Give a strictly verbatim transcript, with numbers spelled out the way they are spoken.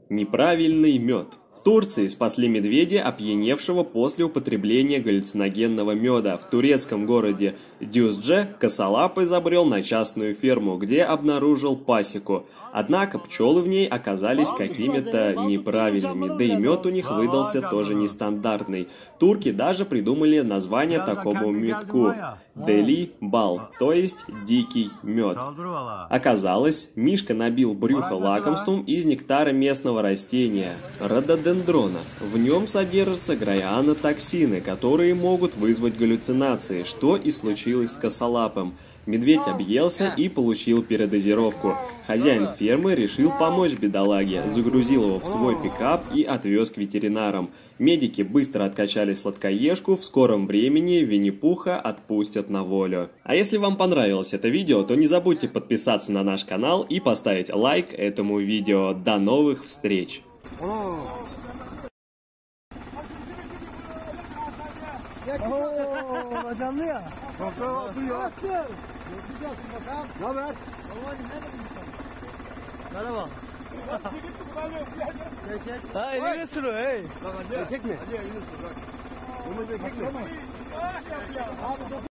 Неправильный мед. В Турции спасли медведя, опьяневшего после употребления галлюциногенного меда. В турецком городе Дюздже косолап изобрел на частную ферму, где обнаружил пасеку. Однако пчелы в ней оказались какими-то неправильными, да и мед у них выдался тоже нестандартный. Турки даже придумали название такому медку – Дели Бал, то есть дикий мед. Оказалось, Мишка набил брюхо лакомством из нектара местного растения – рододендрона. В нем содержатся граианотоксины, которые могут вызвать галлюцинации, что и случилось с косолапым. Медведь объелся и получил передозировку. Хозяин фермы решил помочь бедолаге, загрузил его в свой пикап и отвез к ветеринарам. Медики быстро откачали сладкоежку, в скором времени Винни-Пуха отпустят на волю. А если вам понравилось это видео, то не забудьте подписаться на наш канал и поставить лайк этому видео. До новых встреч! Oo, canlı ya. Toprağı duyuyor. Nasıl? Göreceğiz bakalım. Ne haber? Merhaba. Erkek. Ha, elini sürüyor hey. Erkek mi? Hadi elini sürüyor. Bunu da erkek mi?